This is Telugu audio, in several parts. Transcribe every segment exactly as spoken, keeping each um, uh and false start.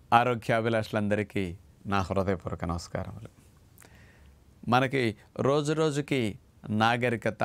ఆరోగ్యాభిలాషులందరికీ నా హృదయపూర్వక నమస్కారములు. మనకి రోజు రోజుకి నాగరికత,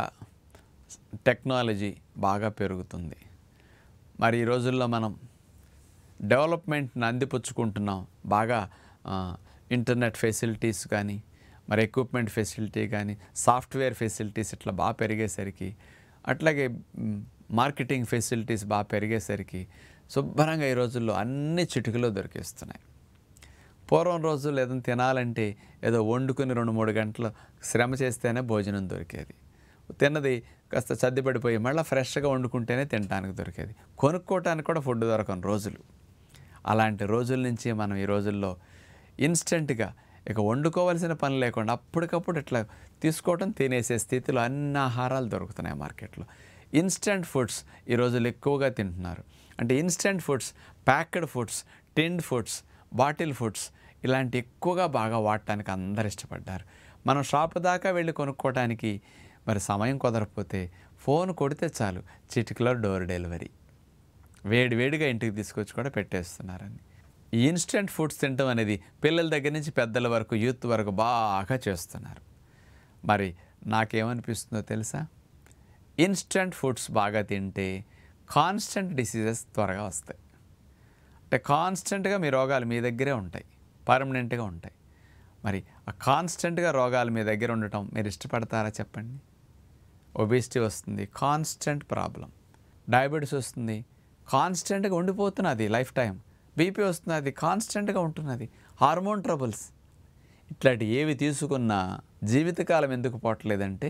టెక్నాలజీ బాగా పెరుగుతుంది. మరి ఈ రోజుల్లో మనం డెవలప్మెంట్ని అందిపుచ్చుకుంటున్నాం. బాగా ఇంటర్నెట్ ఫెసిలిటీస్ కానీ, మరి ఎక్విప్మెంట్ ఫెసిలిటీ కానీ, సాఫ్ట్వేర్ ఫెసిలిటీస్ ఇట్లా బాగా పెరిగేసరికి, అట్లాగే మార్కెటింగ్ ఫెసిలిటీస్ బాగా పెరిగేసరికి శుభ్రంగా ఈ రోజుల్లో అన్ని చిటికలో దొరికేస్తున్నాయి. పూర్వం రోజుల్లో ఏదైనా తినాలంటే ఏదో వండుకుని రెండు మూడు గంటలు శ్రమ చేస్తేనే భోజనం దొరికేది. తిన్నది కాస్త సర్దిపడిపోయి మళ్ళీ ఫ్రెష్గా వండుకుంటేనే తినడానికి దొరికేది. కొనుక్కోవటానికి కూడా ఫుడ్ దొరకని రోజులు. అలాంటి రోజుల నుంచి మనం ఈ రోజుల్లో ఇన్స్టెంట్గా ఇక వండుకోవాల్సిన పని లేకుండా అప్పటికప్పుడు ఇట్లా తీసుకోవటం, తినేసే స్థితిలో అన్ని ఆహారాలు దొరుకుతున్నాయి మార్కెట్లో. ఇన్స్టెంట్ ఫుడ్స్ ఈ రోజుల్లో ఎక్కువగా తింటున్నారు. అంటే instant foods, packed foods, tinned foods, bottle foods ఇలాంటి ఎక్కువగా బాగా వాడటానికి అందరు ఇష్టపడ్డారు. మనం షాపు దాకా వెళ్ళి కొనుక్కోవడానికి మరి సమయం కుదరకపోతే ఫోన్ కొడితే చాలు, చిటికలో డోర్ డెలివరీ, వేడి వేడిగా ఇంటికి తీసుకొచ్చి కూడా పెట్టేస్తున్నారని. ఈ ఇన్స్టెంట్ ఫుడ్స్ తినడం అనేది పిల్లల దగ్గర నుంచి పెద్దల వరకు, యూత్ వరకు బాగా చేస్తున్నారు. మరి నాకేమనిపిస్తుందో తెలుసా? ఇన్స్టెంట్ ఫుడ్స్ బాగా తింటే కాన్స్టెంట్ డిసీజెస్ త్వరగా వస్తాయి. అంటే కాన్స్టెంట్గా మీ రోగాలు మీ దగ్గరే ఉంటాయి, పర్మనెంట్గా ఉంటాయి. మరి ఆ కాన్స్టెంట్గా రోగాలు మీ దగ్గర ఉండటం మీరు ఇష్టపడతారా చెప్పండి? ఒబేసిటీ వస్తుంది, కాన్స్టెంట్ ప్రాబ్లం. డయాబెటీస్ వస్తుంది, కాన్స్టెంట్గా ఉండిపోతున్నది లైఫ్ టైం. బీపీ వస్తుంది, అది కాన్స్టెంట్గా ఉంటున్నది. హార్మోన్ ట్రబుల్స్ ఇట్లాంటి ఏవి తీసుకున్నా జీవితకాలం ఎందుకు పోవట్లేదంటే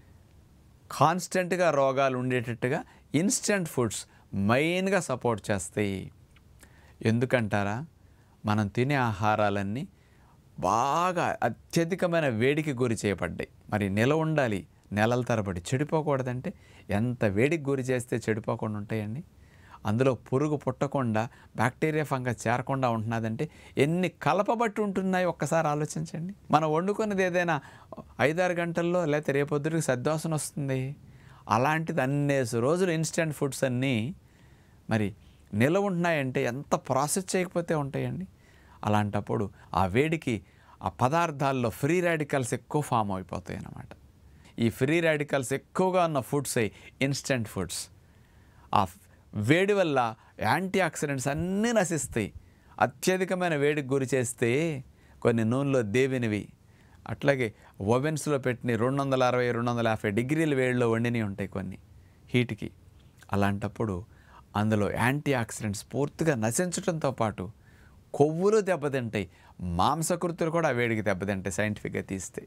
కాన్స్టెంట్గా రోగాలు ఉండేటట్టుగా ఇన్స్టెంట్ ఫుడ్స్ మెయిన్గా సపోర్ట్ చేస్తాయి. ఎందుకంటారా? మనం తినే ఆహారాలన్నీ బాగా అత్యధికమైన వేడికి గురి చేయబడ్డాయి. మరి నిలవ ఉండాలి, నెలల తరబడి చెడిపోకూడదంటే ఎంత వేడికి గురి చేస్తే చెడిపోకుండా ఉంటాయండి? అందులో పురుగు పుట్టకుండా, బ్యాక్టీరియా ఫంగస్ చేరకుండా ఉంటున్నదంటే ఎన్ని కలపబట్టి ఉంటున్నాయి ఒక్కసారి ఆలోచించండి. మనం వండుకున్నది ఏదైనా ఐదారు గంటల్లో లేకపోతే రేపొద్దుడికి సద్వాసన వస్తుంది. అలాంటిది అన్నేసి రోజులు ఇన్స్టెంట్ ఫుడ్స్ అన్నీ మరి నిలవ ఉంటున్నాయంటే ఎంత ప్రాసెస్ చేయకపోతే ఉంటాయండి. అలాంటప్పుడు ఆ వేడికి ఆ పదార్థాల్లో ఫ్రీ రాడికల్స్ ఎక్కువ ఫామ్ అయిపోతాయి అన్నమాట. ఈ ఫ్రీ రాడికల్స్ ఎక్కువగా ఉన్న ఫుడ్స్ ఇన్స్టెంట్ ఫుడ్స్. ఆ వేడి వల్ల యాంటీ ఆక్సిడెంట్స్ అన్నీ నశిస్తాయి. అత్యధికమైన వేడికి గురి చేస్తే కొన్ని నూనెలో దేవినవి, అట్లాగే ఓవెన్స్లో పెట్టిన రెండు వందల అరవై రెండు వందల యాభై డిగ్రీల వేడిలో వండినవి ఉంటాయి కొన్ని హీట్కి. అలాంటప్పుడు అందులో యాంటీ ఆక్సిడెంట్స్ పూర్తిగా నశించడంతో పాటు కొవ్వులు దెబ్బతింటాయి, మాంసకృతులు కూడా వేడికి దెబ్బతింటాయి సైంటిఫిక్గా తీస్తే.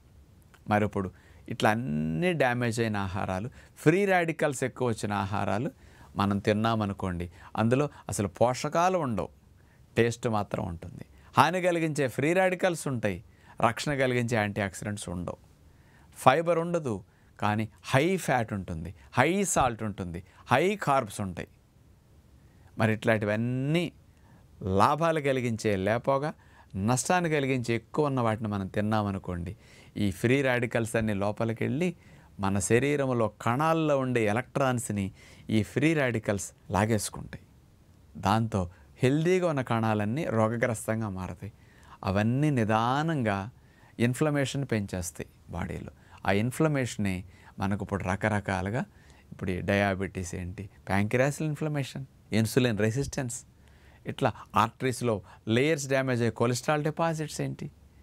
మరి ఇప్పుడు ఇట్లా అన్నీ డ్యామేజ్ అయిన ఆహారాలు, ఫ్రీ రాడికల్స్ ఎక్కువ వచ్చిన ఆహారాలు మనం తిన్నామనుకోండి, అందులో అసలు పోషకాలు ఉండవు, టేస్ట్ మాత్రం ఉంటుంది. హాని కలిగించే ఫ్రీ రాడికల్స్ ఉంటాయి, రక్షణ కలిగించే యాంటీ ఆక్సిడెంట్స్ ఉండవు. ఫైబర్ ఉండదు, కానీ హై ఫ్యాట్ ఉంటుంది, హై సాల్ట్ ఉంటుంది, హై కార్బ్స్ ఉంటాయి. మరి ఇట్లాంటివన్నీ లాభాలు కలిగించే లేపోగా నష్టాన్ని కలిగించే ఎక్కువ ఉన్న వాటిని మనం తిన్నామనుకోండి, ఈ ఫ్రీ రాడికల్స్ అన్ని లోపలికి వెళ్ళి మన శరీరంలో కణాల్లో ఉండే ఎలక్ట్రాన్స్ని ఈ ఫ్రీ రాడికల్స్ లాగేసుకుంటాయి. దాంతో హెల్దీగా ఉన్న కణాలన్నీ రోగగ్రస్తంగా మారతాయి. అవన్నీ నిదానంగా ఇన్ఫ్లమేషన్ పెంచేస్తాయి బాడీలో. ఆ ఇన్ఫ్లమేషనే మనకు ఇప్పుడు రకరకాలుగా, ఇప్పుడు డయాబెటీస్ ఏంటి, ప్యాంక్రియాస్ ఇన్ఫ్లమేషన్, ఇన్సులిన్ రెసిస్టెన్స్, ఇట్లా ఆర్టరీస్లో లేయర్స్ డ్యామేజ్ అయ్యే కొలెస్ట్రాల్ డిపాజిట్స్ ఏంటి,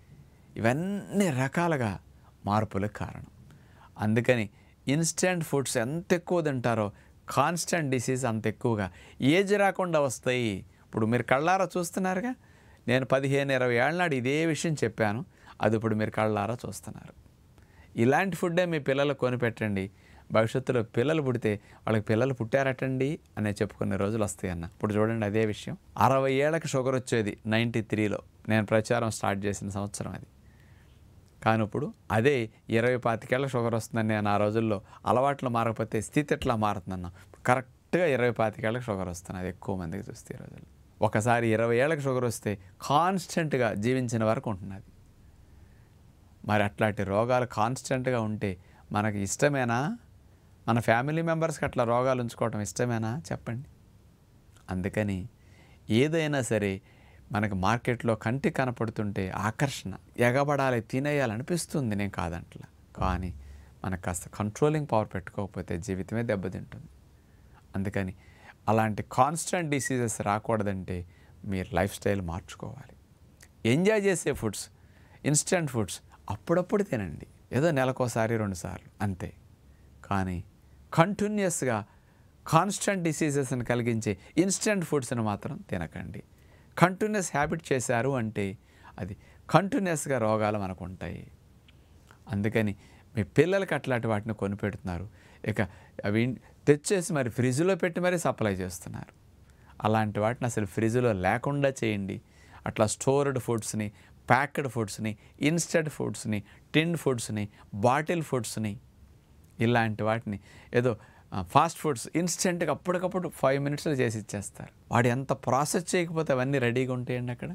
ఇవన్నీ రకాలుగా మార్పులకు కారణం. అందుకని ఇన్స్టెంట్ ఫుడ్స్ ఎంత ఎక్కువ తింటారో కాన్స్టెంట్ డిసీజ్ అంత ఎక్కువగా ఏజ్ రాకుండా వస్తాయి. ఇప్పుడు మీరు కళ్ళారా చూస్తున్నారుగా. నేను పదిహేను ఇరవై ఏళ్ళ నాడు ఇదే విషయం చెప్పాను, అది ఇప్పుడు మీరు కళ్ళారా చూస్తున్నారు. ఇలాంటి ఫుడ్డే మీ పిల్లలకు కొనిపెట్టండి. భవిష్యత్తులో పిల్లలు పుడితే వాళ్ళకి పిల్లలు పుట్టారటండి అనే చెప్పుకునే రోజులు వస్తాయన్న. ఇప్పుడు చూడండి అదే విషయం. అరవై ఏళ్ళకి షుగర్ వచ్చేది నైంటీ త్రీలో నేను ప్రచారం స్టార్ట్ చేసిన సంవత్సరం అది. కానీ ఇప్పుడు అదే ఇరవై పాతికేళ్ళకి షుగర్ వస్తుందని నేను ఆ రోజుల్లో అలవాట్లు మారకపోతే స్థితి ఎట్లా మారుతుందన్న. కరెక్ట్గా ఇరవై పాతికేళ్ళకి షుగర్ వస్తుంది, అది ఎక్కువ మందికి చూస్తే ఈ రోజుల్లో. ఒకసారి ఇరవై ఏళ్ళకి షుగర్ వస్తే కాన్స్టెంట్గా జీవించిన వరకు ఉంటున్నది. మరి అట్లాంటి రోగాలు కాన్స్టెంట్గా ఉంటే మనకి ఇష్టమేనా? మన ఫ్యామిలీ మెంబర్స్కి అట్లా రోగాలు ఉంచుకోవటం ఇష్టమేనా చెప్పండి? అందుకని ఏదైనా సరే మనకు మార్కెట్లో కంటి కనపడుతుంటే ఆకర్షణ, ఎగబడాలి, తినేయాలనిపిస్తుంది, నేను కాదంటలా. కానీ మనకు కాస్త కంట్రోలింగ్ పవర్ పెట్టుకోకపోతే జీవితమే దెబ్బతింటుంది. అందుకని అలాంటి కాన్స్టెంట్ డిసీజెస్ రాకూడదంటే మీరు లైఫ్ స్టైల్ మార్చుకోవాలి. ఎంజాయ్ చేసే ఫుడ్స్, ఇన్స్టెంట్ ఫుడ్స్ అప్పుడప్పుడు తినండి, ఏదో నెలకోసారి రెండుసార్లు అంతే. కానీ కంటిన్యూస్గా కాన్స్టెంట్ డిసీజెస్ని కలిగించే ఇన్స్టెంట్ ఫుడ్స్ని మాత్రం తినకండి. కంటిన్యూస్ హ్యాబిట్ చేశారు అంటే అది కంటిన్యూస్గా రోగాలు మనకు ఉంటాయి. అందుకని మీ పిల్లలకి అట్లాంటి వాటిని కొనిపెడుతున్నారు, ఇక అవి తెచ్చేసి మరి ఫ్రిడ్జ్లో పెట్టి మరీ సప్లై చేస్తున్నారు. అలాంటి వాటిని అసలు ఫ్రిడ్జ్లో లేకుండా చేయండి. అట్లా స్టోర్డ్ ఫుడ్స్ని, ప్యాక్డ్ ఫుడ్స్ని, ఇన్స్టెంట్ ఫుడ్స్ని, టిన్ ఫుడ్స్ని, బాటిల్ ఫుడ్స్ని, ఇలాంటి వాటిని ఏదో ఫాస్ట్ ఫుడ్స్ ఇన్స్టెంట్గా అప్పటికప్పుడు ఫైవ్ మినిట్స్లో చేసి ఇచ్చేస్తారు. వాడు ఎంత ప్రాసెస్ చేయకపోతే అవన్నీ రెడీగా ఉంటాయండి. అక్కడ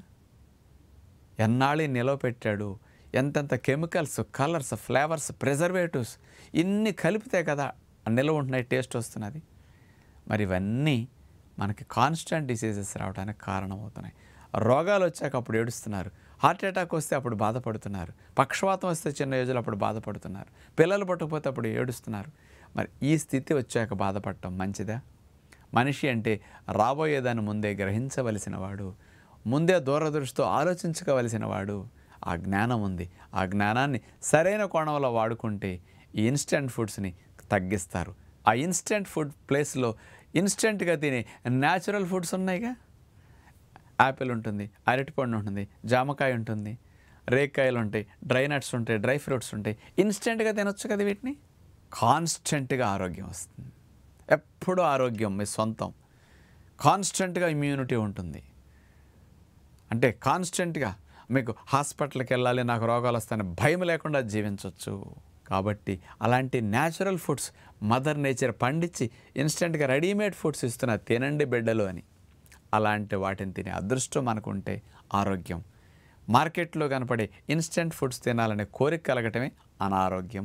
ఎన్నాళ్ళు నిలవ పెట్టాడు, ఎంతెంత కెమికల్స్, కలర్స్, ఫ్లేవర్స్, ప్రిజర్వేటివ్స్ ఇన్ని కలిపితే కదా నిల్వ ఉంటున్నాయి, టేస్ట్ వస్తున్నది. మరి ఇవన్నీ మనకి కాన్స్టెంట్ డిసీజెస్ రావడానికి కారణమవుతున్నాయి. రోగాలు వచ్చాక అప్పుడు ఏడుస్తున్నారు, హార్ట్ అటాక్ వస్తే అప్పుడు బాధపడుతున్నారు, పక్షవాతం వస్తే చిన్న ఏజ్లో అప్పుడు బాధపడుతున్నారు, పిల్లలు పుట్టకపోతే అప్పుడు ఏడుస్తున్నారు. మరి ఈ స్థితి వచ్చాక బాధపడటం మంచిదా? మనిషి అంటే రాబోయేదాన్ని ముందే గ్రహించవలసిన వాడు, ముందే దూరదృష్టితో ఆలోచించుకోవలసిన వాడు. ఆ జ్ఞానం ఉంది. ఆ జ్ఞానాన్ని సరైన కోణంలో వాడుకుంటే ఈ ఇన్స్టెంట్ ఫుడ్స్ని తగ్గిస్తారు. ఆ ఇన్స్టెంట్ ఫుడ్ ప్లేస్లో ఇన్స్టెంట్గా తినే న్యాచురల్ ఫుడ్స్ ఉన్నాయిగా. యాపిల్ ఉంటుంది, అరటిపండు ఉంటుంది, జామకాయ ఉంటుంది, రేక్కాయలు ఉంటాయి, డ్రై నట్స్ ఉంటాయి, డ్రై ఫ్రూట్స్ ఉంటాయి. ఇన్స్టెంట్గా తినొచ్చు కదా వీటిని. కాన్స్టెంట్గా ఆరోగ్యం వస్తుంది. ఎప్పుడూ ఆరోగ్యం మీ సొంతం. కాన్స్టెంట్గా ఇమ్యూనిటీ ఉంటుంది. అంటే కాన్స్టెంట్గా మీకు హాస్పిటల్కి వెళ్ళాలి, నాకు రోగాలు వస్తాయని భయం లేకుండా జీవించవచ్చు. కాబట్టి అలాంటి న్యాచురల్ ఫుడ్స్ మదర్ నేచర్ పండించి ఇన్స్టెంట్గా రెడీమేడ్ ఫుడ్స్ ఇస్తున్న తినండి బిడ్డలు అని, అలాంటి వాటిని తినే అదృష్టం మనకుంటే ఆరోగ్యం. మార్కెట్లో కనపడే ఇన్స్టెంట్ ఫుడ్స్ తినాలనే కోరిక కలగటమే అనారోగ్యం.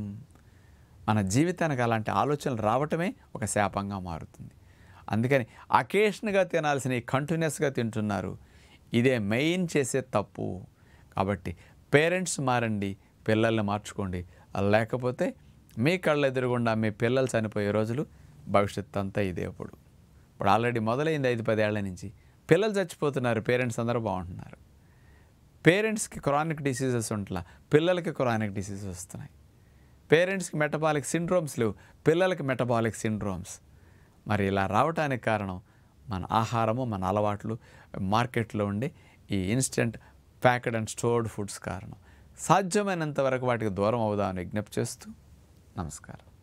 మన జీవితానికి అలాంటి ఆలోచనలు రావటమే ఒక శాపంగా మారుతుంది. అందుకని అకేషన్గా తినాల్సిన కంటిన్యూస్గా తింటున్నారు. ఇదే మెయిన్ చేసే తప్పు. కాబట్టి పేరెంట్స్ మారండి, పిల్లల్ని మార్చుకోండి. లేకపోతే మీ కళ్ళ ఎదురుగుండా మీ పిల్లలు చనిపోయే రోజులు భవిష్యత్తు అంతా ఇదే. ఇప్పుడు ఇప్పుడు ఆల్రెడీ మొదలైంది ఐదు పదేళ్ల నుంచి. పిల్లలు చచ్చిపోతున్నారు, పేరెంట్స్ అందరూ బాగుంటున్నారు. పేరెంట్స్కి క్రానిక్ డిసీజెస్ ఉంట్లా, పిల్లలకి క్రానిక్ డిసీజెస్ వస్తున్నాయి. పేరెంట్స్కి మెటబాలిక్ సిండ్రోమ్స్ లేవు, పిల్లలకి మెటబాలిక్ సిండ్రోమ్స్. మరి ఇలా రావడానికి కారణం మన ఆహారము, మన అలవాట్లు, మార్కెట్లో ఉండే ఈ instant packed and stored foods కారణం. సాధ్యమైనంత వరకు వాటికి దూరం అవుదామని విజ్ఞప్తి చేస్తూ నమస్కారం.